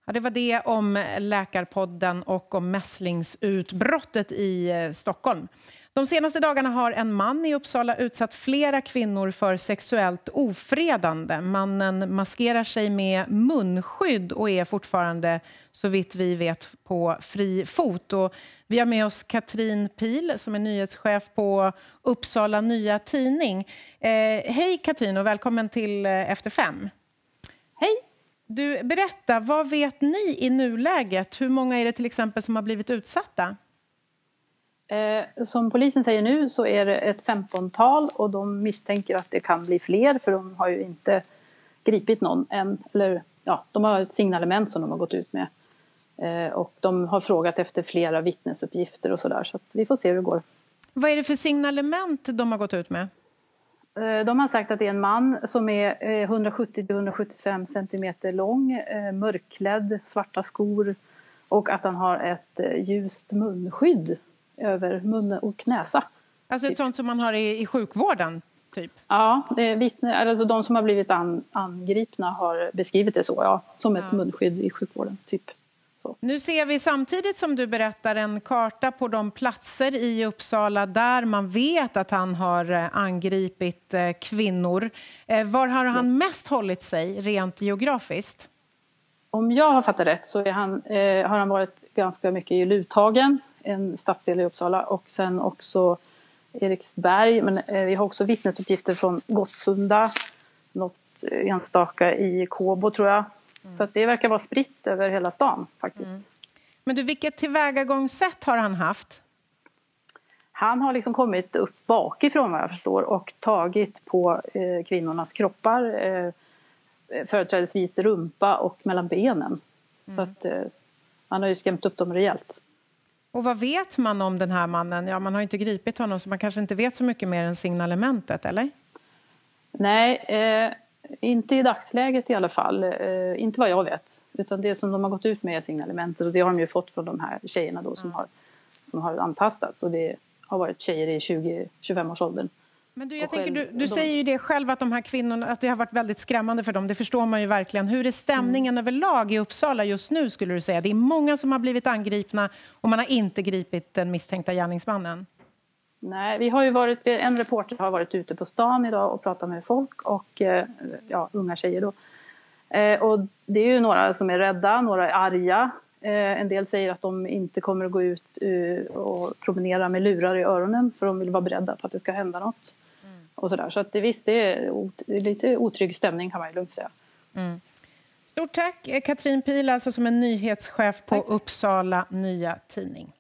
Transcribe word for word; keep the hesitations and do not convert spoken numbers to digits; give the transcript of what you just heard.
Ja, det var det om Läkarpodden och om mässlingsutbrottet i Stockholm. De senaste dagarna har en man i Uppsala utsatt flera kvinnor för sexuellt ofredande. Mannen maskerar sig med munskydd och är fortfarande, så vitt vi vet, på fri fot. Och vi har med oss Katrin Pil som är nyhetschef på Uppsala Nya Tidning. Eh, hej Katrin och välkommen till Efter fem. Hej! Du, berätta, vad vet ni i nuläget? Hur många är det till exempel som har blivit utsatta? Eh, som polisen säger nu så är det ett femtontal och de misstänker att det kan bli fler för de har ju inte gripit någon än. Eller, ja, de har ett signalement som de har gått ut med. Eh, och de har frågat efter flera vittnesuppgifter och sådär, så att vi får se hur det går. Vad är det för signalement de har gått ut med? De har sagt att det är en man som är hundrasjuttio till hundrasjuttiofem centimeter lång, mörkklädd, svarta skor och att han har ett ljust munskydd över mun och näsa. Alltså ett typ. Sånt som man har i, i sjukvården, typ? Ja, det är vittne, alltså de som har blivit an, angripna har beskrivit det så, ja, som ett ja. munskydd i sjukvården, typ. Så. Nu ser vi samtidigt som du berättar en karta på de platser i Uppsala där man vet att han har angripit kvinnor. Var har han yes. mest hållit sig rent geografiskt? Om jag har fattat rätt så är han, eh, har han varit ganska mycket i Luthagen, en stadsdel i Uppsala, och sen också Eriksberg. Men eh, vi har också vittnesuppgifter från Gottsunda, något enstaka i Kåbo tror jag. Mm. Så att det verkar vara spritt över hela stan faktiskt. Mm. Men du, vilket tillvägagångssätt har han haft? Han har liksom kommit upp bakifrån vad jag förstår och tagit på eh, kvinnornas kroppar. Eh, företrädesvis rumpa och mellan benen. Mm. Så att eh, han har ju skrämt upp dem rejält. Och vad vet man om den här mannen? Ja, man har ju inte gripit honom så man kanske inte vet så mycket mer än signalementet, eller? Nej, eh, inte i dagsläget i alla fall. Eh, inte vad jag vet. Utan det som de har gått ut med är signalementet. Och det har de ju fått från de här tjejerna då som, mm. har, som har antastats. Och det har varit tjejer i tjugo till tjugofem års åldern. Men du, jag tänker, du, du de... säger ju det själv att de här kvinnorna, att det har varit väldigt skrämmande för dem. Det förstår man ju verkligen. Hur är stämningen mm. överlag i Uppsala just nu skulle du säga? Det är många som har blivit angripna och man har inte gripit den misstänkta gärningsmannen. Nej, vi har ju varit, en reporter har varit ute på stan idag och pratat med folk och ja, unga tjejer då. Eh, och det är ju några som är rädda, några är arga. Eh, en del säger att de inte kommer att gå ut eh, och promenera med lurar i öronen för de vill vara beredda på att det ska hända något. Mm. Och sådär. Så att det, visst, det är ot- lite otrygg stämning kan man ju lugnt säga. Mm. Stort tack Katrin Pil, alltså som är nyhetschef på tack. Uppsala Nya Tidning.